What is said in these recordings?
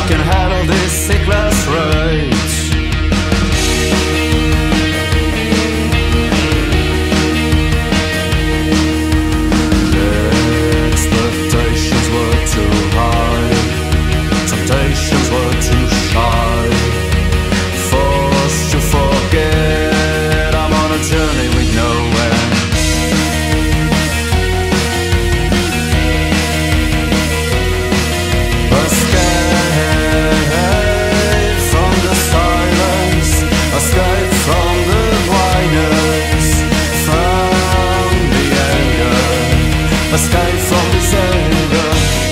can handle this sickness rate. The expectations were too high, temptations were too shy. Forced to forget, I'm on a journey with no end. Escape from this anger.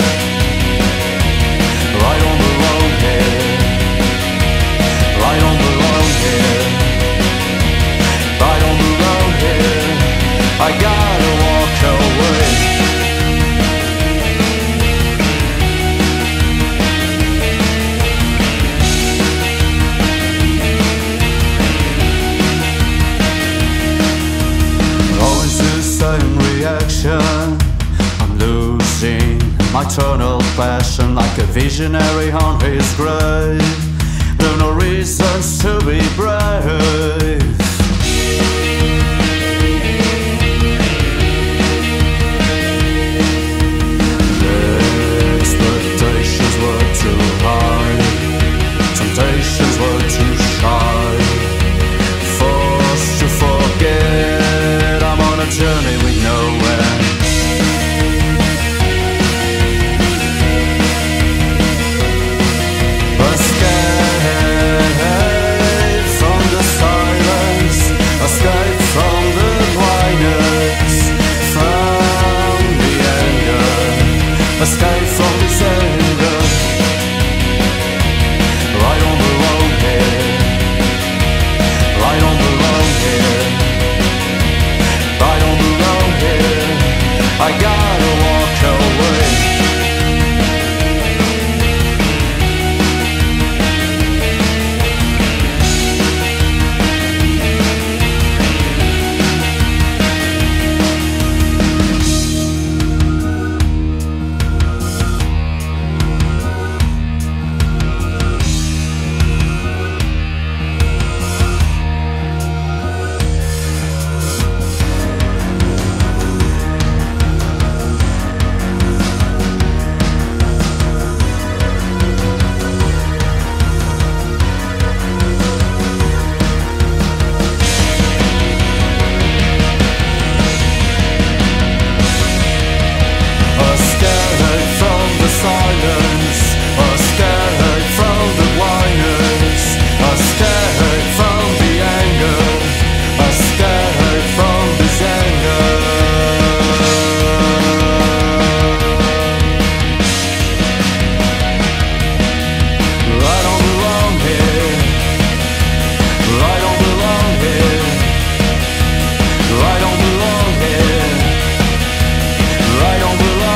Right on the road here, right on the road here, right on the road here. I gotta walk away. Always the same reaction. Losing my eternal passion like a visionary on his grave. There are no reasons to be brave. The expectations were too high, temptations were too shy. Forced to forget, I'm on a journey with no end. Escape from the blindness, from the anger. Escape from this anger. Right on the road here, right on the road here, right on the road here. I gotta walk away.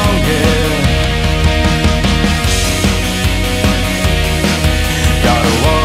Gotta walk